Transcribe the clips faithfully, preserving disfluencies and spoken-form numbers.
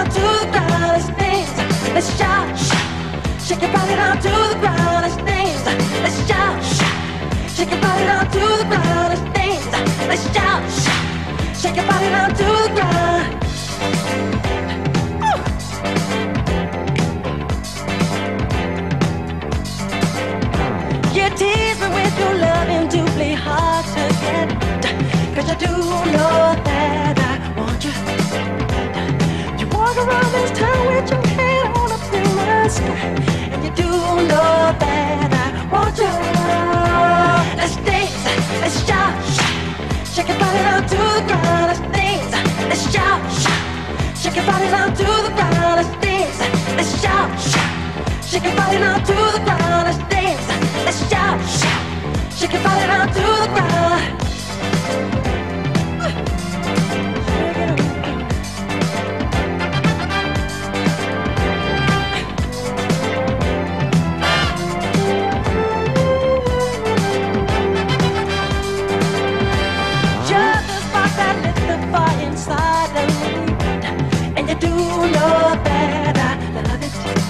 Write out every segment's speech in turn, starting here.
down to the ground. Let's dance, let's shout, shake your body down to the ground. Let's dance, let's shout, shake your body down to the ground. Let's dance, let's shout, shake your body down to the ground. Ooh. You tease me with your loving to play hard to get, 'cause you do know that I want you. You walk around this town with your head on up in the sky, and you do know that I want you. Let's dance, let's shout, shake your body down to the ground. Let's dance, let's shout, shake your body down to the ground. Let's dance, let's shout, shake your body down to the ground. Let's dance, let's shout, shake your body down to the ground.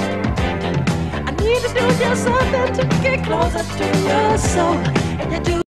Something to get closer to your soul, and you do.